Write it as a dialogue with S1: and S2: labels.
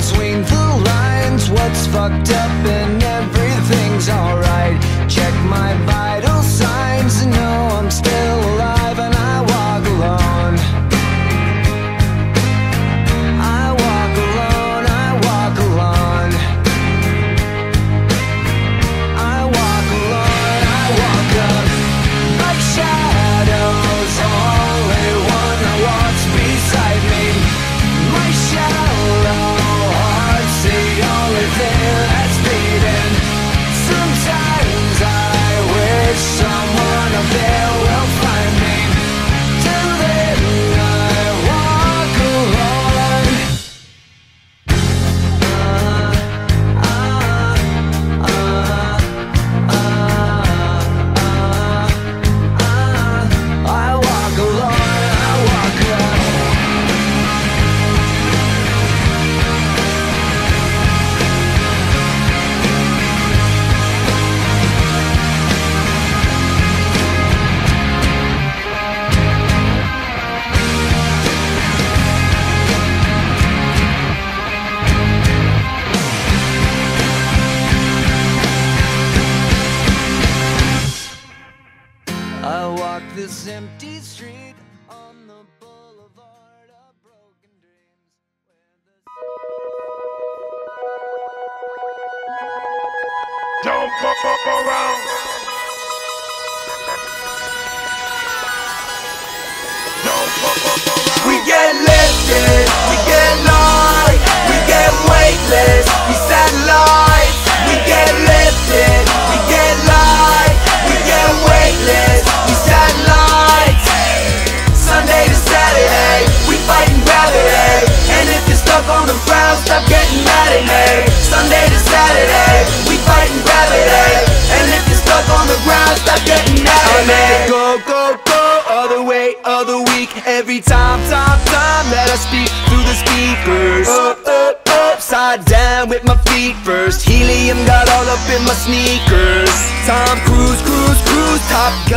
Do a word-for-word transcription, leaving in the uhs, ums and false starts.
S1: between the lines. What's fucked up and everything's alright. Check my vital signs and know I'm still alive, and I walk alone. I walk alone, I walk alone. I walk alone, I walk up like shadows. Only one that walks beside me. My shallow heart's the only thing that's beating. Sometimes I wish someone up there will find me. Till then I walk alone. uh, uh, uh, uh, uh, I walk alone, I walk alone. I walk this empty street on the boulevard of broken dreams, where the
S2: Don't fuck up around. Don't fuck up around.
S3: We get lifted, we get light, we get weightless, we satellites. We get lifted, we get light, we get weightless, we satellites. Sunday to Saturday, we fighting gravity. And if you're stuck on the ground, stop getting mad at me. Sunday to Saturday, we fighting gravity. And if you're stuck on the ground, stop getting mad at me. Go, go, go, other way, other week. Every time, time, time that I speak through the speakers. Up, up, upside down with my feet first. Helium got all up in my sneakers. Tom Cruise, cruise, cruise, top